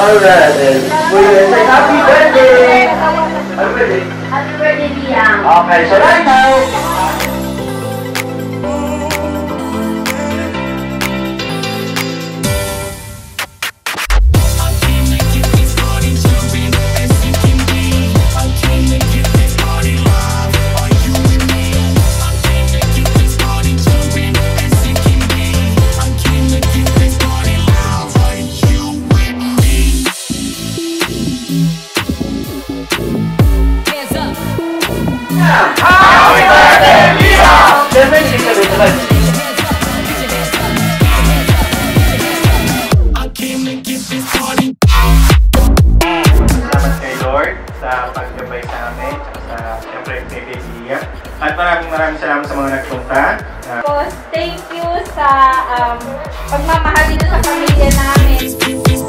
Alright, then. Happy birthday! Happy birthday! Happy birthday, Liam! Okay, so right now, happy birthday, Liam! Siyempre, hindi ka rin naman. Salamat kay Lord sa paggabay sa amin, sa siyempre kay Baby Liam. At maraming salamat sa mga nagpunta. Thank you sa pagmamahal dito sa pamilya namin.